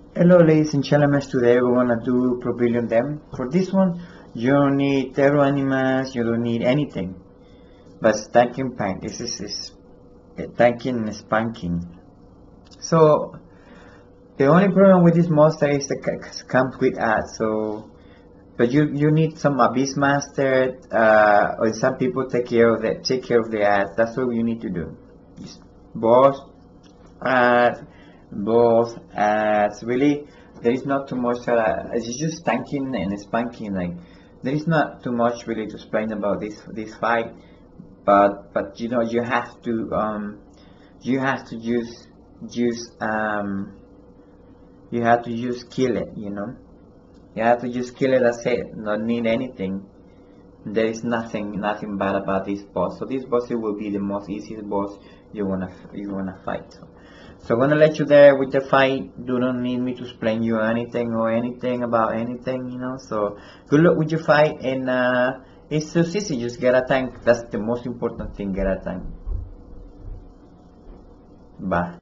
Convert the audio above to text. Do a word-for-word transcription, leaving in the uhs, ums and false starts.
Hello ladies and gentlemen, today we're gonna do Propylon Dem. For this one, you don't need Tero Animals, you don't need anything. But Stanking Pack, this is, is uh, tanking and spanking. So, the only problem with this monster is that it comes with ads, so, but you, you need some Abyss Master, uh, or some people take care of the, take care of the ads, that's what you need to do. Just boss, ads, boss, ads, really, there is not too much, uh, it's just tanking and spanking, like, there is not too much really to explain about this, this fight, but, but you know, you have to, um, you have to use, use, um, you have to just kill it, you know, you have to just kill it, that's it, not need anything. There is nothing, nothing bad about this boss. So this boss, it will be the most easiest boss you wanna, you wanna fight. So, so I'm gonna let you there with the fight. Do not need me to explain you anything or anything about anything, you know. So good luck with your fight, and uh, it's so easy. Just get a tank. That's the most important thing. Get a tank. Bye.